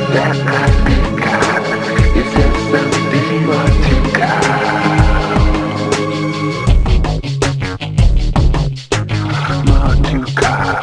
that I think is just something more to more to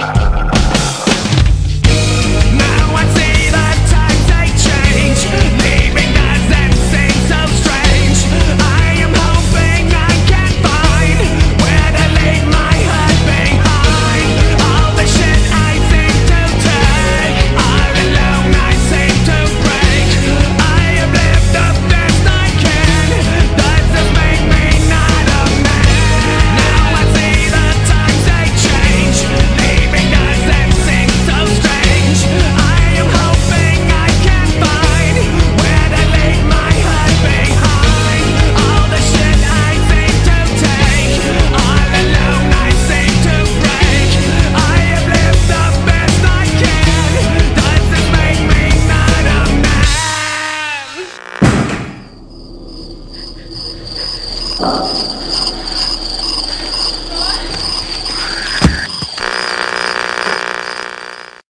Now I see the times they change. Leaving doesn't seem so strange. I am hoping I can find where to leave my heart behind. All the shit I seem to take, all alone I seem to break. I have lived the best I can. Does this make me not a man? Now I see the times they change. Leaving doesn't seem so strange. I am hoping I can find where to leave my heart behind. All the shit I seem to take, all alone I seem to break. I have lived the best I can. Does this make me not a man?